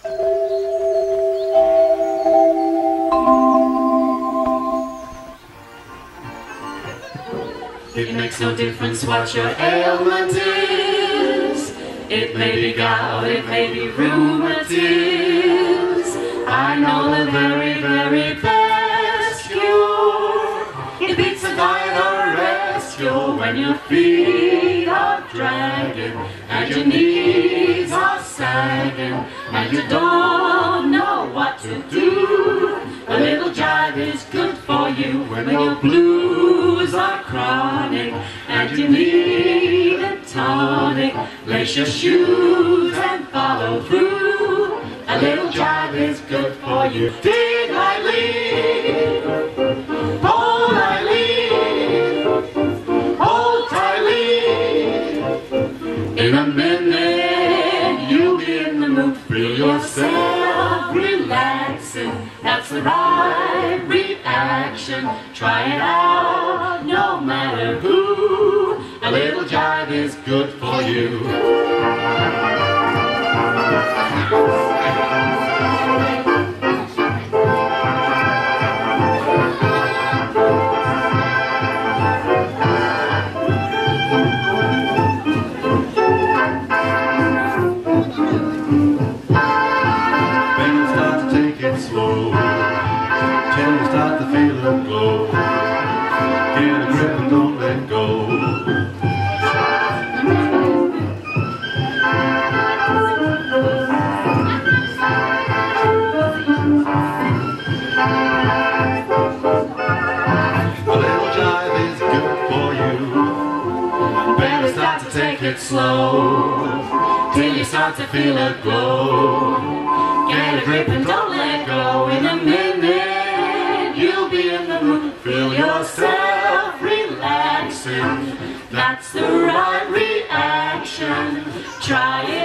It makes no difference what your ailment is. It may be gout, it may be rheumatiz. I know the very, very best cure. It beats a diet or a rescue when your feet are dragging and your knees are sagging and you don't know what to do. A little jive is good for you when your blues are chronic and you need a tonic. Lace your shoes and follow through. A little jive is good for you. Dig lightly, pull lightly, hold tightly. In a minute you'll be in the mood. Feel yourself relaxing. That's the right reaction. Try it out, no matter who. A little jive is good for you. Slow, till you start to feel a glow. Get a grip and don't let go. A little jive is good for you. Better start to take it slow, till you start to feel a glow. Get a grip and don't let go. In a minute you'll be in the mood. Feel yourself relaxing. That's the right reaction. Try it.